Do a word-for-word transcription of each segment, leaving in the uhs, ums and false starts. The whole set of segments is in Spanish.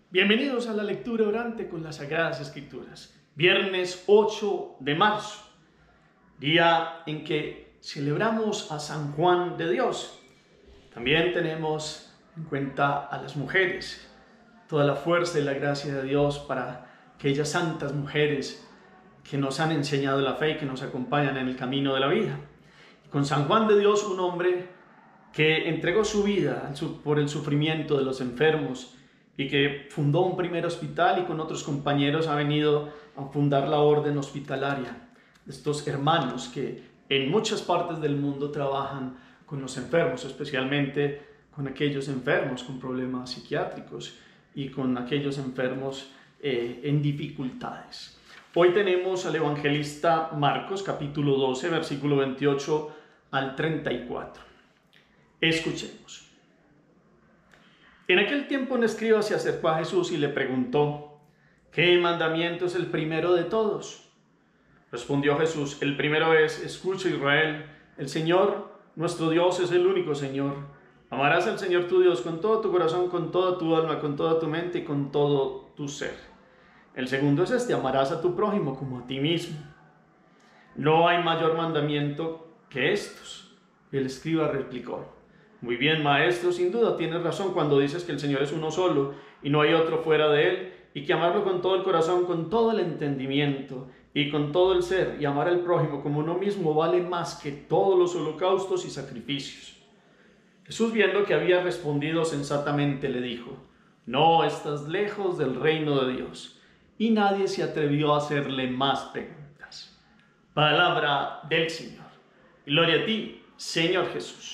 Bienvenidos a la lectura orante con las Sagradas Escrituras. Viernes ocho de marzo, día en que celebramos a San Juan de Dios. También tenemos en cuenta a las mujeres, toda la fuerza y la gracia de Dios para aquellas santas mujeres que nos han enseñado la fe y que nos acompañan en el camino de la vida. Con San Juan de Dios, un hombre que entregó su vida por el sufrimiento de los enfermos y que fundó un primer hospital y con otros compañeros ha venido a fundar la orden hospitalaria. Estos hermanos que en muchas partes del mundo trabajan con los enfermos, especialmente con aquellos enfermos con problemas psiquiátricos y con aquellos enfermos eh, en dificultades. Hoy tenemos al evangelista Marcos, capítulo doce, versículo veintiocho al treinta y cuatro. Escuchemos. En aquel tiempo un escriba se acercó a Jesús y le preguntó: ¿qué mandamiento es el primero de todos? Respondió Jesús: el primero es: escucha, Israel, el Señor nuestro Dios es el único Señor. Amarás al Señor tu Dios con todo tu corazón, con toda tu alma, con toda tu mente y con todo tu ser. El segundo es este: amarás a tu prójimo como a ti mismo. No hay mayor mandamiento que estos. Y el escriba replicó: muy bien, maestro, sin duda tienes razón cuando dices que el Señor es uno solo y no hay otro fuera de Él, y que amarlo con todo el corazón, con todo el entendimiento y con todo el ser, y amar al prójimo como uno mismo vale más que todos los holocaustos y sacrificios. Jesús, viendo que había respondido sensatamente, le dijo: no estás lejos del reino de Dios. Y nadie se atrevió a hacerle más preguntas. Palabra del Señor. Gloria a ti, Señor Jesús.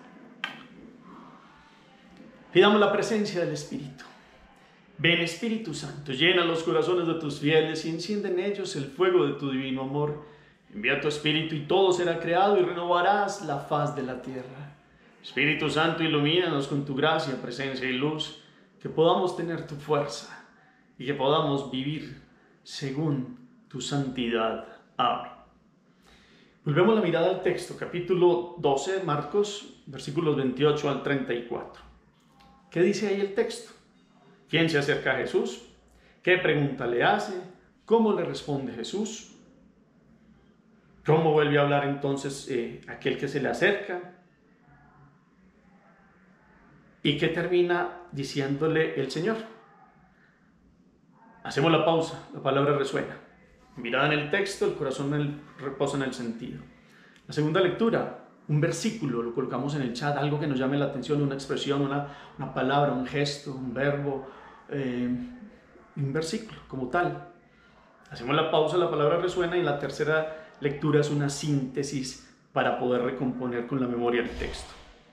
Pidamos la presencia del Espíritu. Ven, Espíritu Santo, llena los corazones de tus fieles y enciende en ellos el fuego de tu divino amor. Envía tu Espíritu y todo será creado y renovarás la faz de la tierra. Espíritu Santo, ilumínanos con tu gracia, presencia y luz, que podamos tener tu fuerza y que podamos vivir según tu santidad. Amén. Volvemos la mirada al texto, capítulo doce, Marcos, versículos veintiocho al treinta y cuatro. ¿Qué dice ahí el texto? ¿Quién se acerca a Jesús? ¿Qué pregunta le hace? ¿Cómo le responde Jesús? ¿Cómo vuelve a hablar entonces eh, aquel que se le acerca? ¿Y qué termina diciéndole el Señor? Hacemos la pausa, la palabra resuena. Mirada en el texto, el corazón en el, reposa en el sentido. La segunda lectura, un versículo, lo colocamos en el chat, algo que nos llame la atención, una expresión, una, una palabra, un gesto, un verbo, eh, un versículo como tal. Hacemos la pausa, la palabra resuena, y la tercera lectura es una síntesis para poder recomponer con la memoria el texto.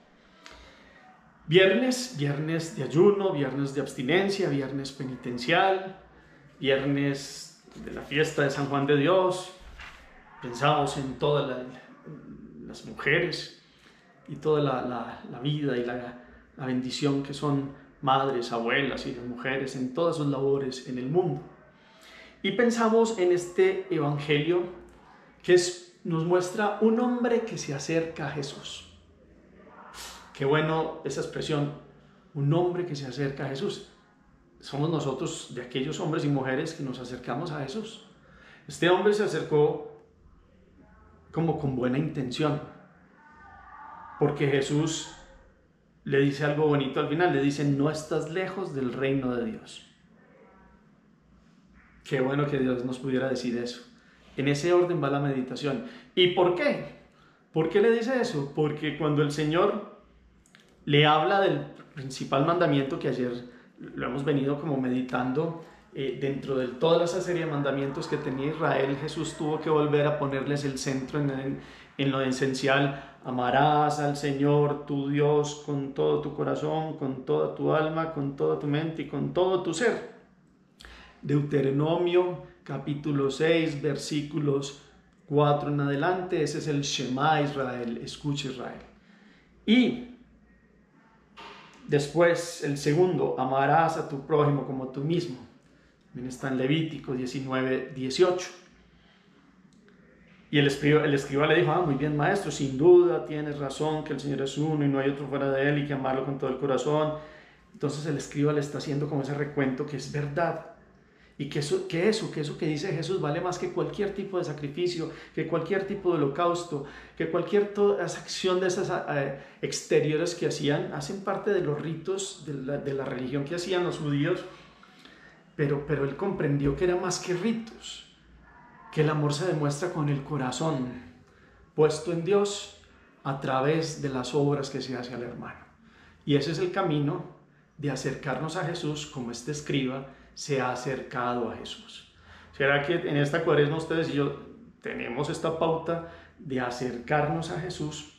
Viernes, viernes de ayuno, viernes de abstinencia, viernes penitencial, viernes de la fiesta de San Juan de Dios. Pensamos en todas la, las mujeres y toda la, la, la vida y la, la bendición que son madres, abuelas y las mujeres en todas sus labores en el mundo. Y pensamos en este evangelio que es, nos muestra un hombre que se acerca a Jesús. Qué bueno esa expresión, un hombre que se acerca a Jesús. Somos nosotros de aquellos hombres y mujeres que nos acercamos a Jesús. Este hombre se acercó como con buena intención, porque Jesús le dice algo bonito al final, le dice: no estás lejos del reino de Dios. Qué bueno que Dios nos pudiera decir eso. En ese orden va la meditación. ¿Y por qué? ¿Por qué le dice eso? Porque cuando el Señor le habla del principal mandamiento que ayer lo hemos venido como meditando, eh, dentro de toda esa serie de mandamientos que tenía Israel, Jesús tuvo que volver a ponerles el centro en, en, en lo esencial. Amarás al Señor tu Dios con todo tu corazón, con toda tu alma, con toda tu mente y con todo tu ser. Deuteronomio capítulo seis, versículos cuatro en adelante, ese es el Shema Israel, escucha Israel. Y después el segundo, amarás a tu prójimo como a tú mismo. También está en Levítico diecinueve, dieciocho. Y el escriba, el escriba le dijo: ah, muy bien, maestro, sin duda tienes razón que el Señor es uno y no hay otro fuera de Él, y que amarlo con todo el corazón, Entonces el escriba le está haciendo como ese recuento que es verdad. Y que eso, que eso, que eso que dice Jesús vale más que cualquier tipo de sacrificio, que cualquier tipo de holocausto, que cualquier toda esa acción de esas eh, exteriores que hacían, hacen parte de los ritos de la, de la religión que hacían los judíos, pero, pero él comprendió que era más que ritos, que el amor se demuestra con el corazón puesto en Dios a través de las obras que se hace al hermano. Y ese es el camino de acercarnos a Jesús como este escriba se ha acercado a Jesús. ¿Será que en esta cuaresma ustedes y yo tenemos esta pauta de acercarnos a Jesús?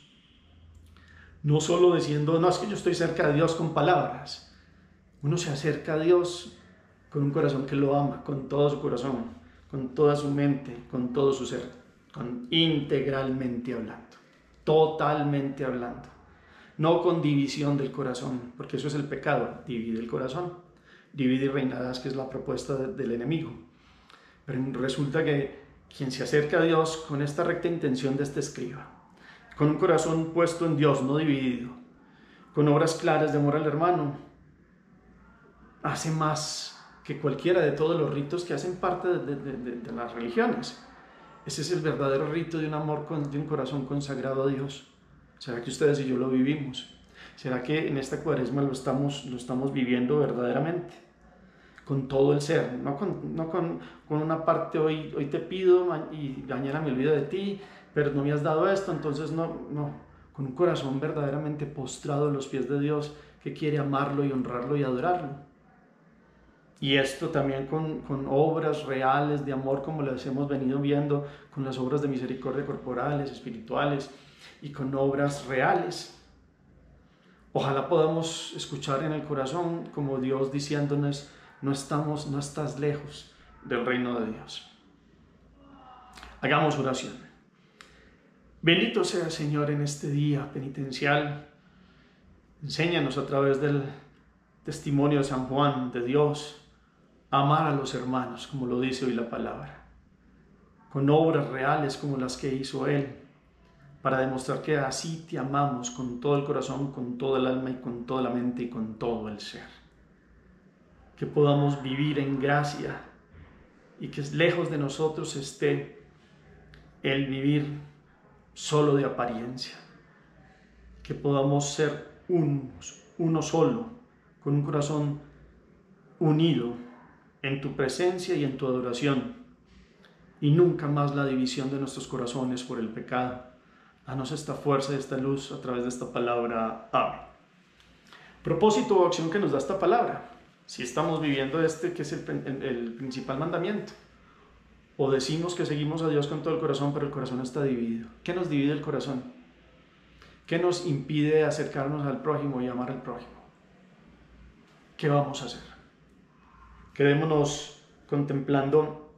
No solo diciendo, no, es que yo estoy cerca de Dios con palabras. Uno se acerca a Dios con un corazón que lo ama, con todo su corazón, con toda su mente, con todo su ser, con integralmente hablando, totalmente hablando. No con división del corazón, porque eso es el pecado, divide el corazón. Divide y reinarás, que es la propuesta de, del enemigo. Pero resulta que quien se acerca a Dios con esta recta intención de este escriba, con un corazón puesto en Dios, no dividido, con obras claras de amor al hermano, hace más que cualquiera de todos los ritos que hacen parte de, de, de, de las religiones. Ese es el verdadero rito de un amor, con, de un corazón consagrado a Dios. ¿Será que ustedes y yo lo vivimos? ¿Será que en esta cuaresma lo estamos, lo estamos viviendo verdaderamente? Con todo el ser, no con, no con, con una parte, hoy, hoy te pido y mañana me olvido de ti, pero no me has dado esto, entonces no, no. Con un corazón verdaderamente postrado a los pies de Dios, que quiere amarlo y honrarlo y adorarlo. Y esto también con, con obras reales de amor, como las hemos venido viendo, con las obras de misericordia corporales, espirituales, y con obras reales. Ojalá podamos escuchar en el corazón como Dios diciéndonos, no estamos, no estás lejos del reino de Dios. Hagamos oración. Bendito sea, Señor, en este día penitencial. Enséñanos a través del testimonio de San Juan, de Dios, a amar a los hermanos, como lo dice hoy la palabra, con obras reales como las que hizo Él, para demostrar que así te amamos con todo el corazón, con todo el alma y con toda la mente y con todo el ser. Que podamos vivir en gracia y que lejos de nosotros esté el vivir solo de apariencia. Que podamos ser unos, uno solo, con un corazón unido en tu presencia y en tu adoración, y nunca más la división de nuestros corazones por el pecado. Danos esta fuerza y esta luz a través de esta palabra. Amén. Propósito o acción que nos da esta palabra. Si estamos viviendo este que es el, el, el principal mandamiento, o decimos que seguimos a Dios con todo el corazón, pero el corazón está dividido. ¿Qué nos divide el corazón? ¿Qué nos impide acercarnos al prójimo y amar al prójimo? ¿Qué vamos a hacer? Quedémonos contemplando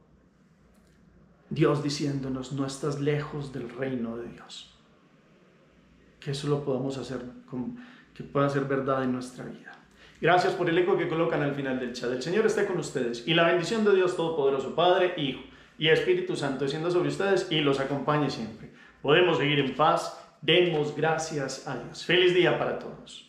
Dios diciéndonos, no estás lejos del reino de Dios. Que eso lo podamos hacer, que pueda ser verdad en nuestra vida. Gracias por el eco que colocan al final del chat. El Señor esté con ustedes y la bendición de Dios Todopoderoso, Padre, Hijo y Espíritu Santo, descienda sobre ustedes y los acompañe siempre. Podemos seguir en paz. Demos gracias a Dios. Feliz día para todos.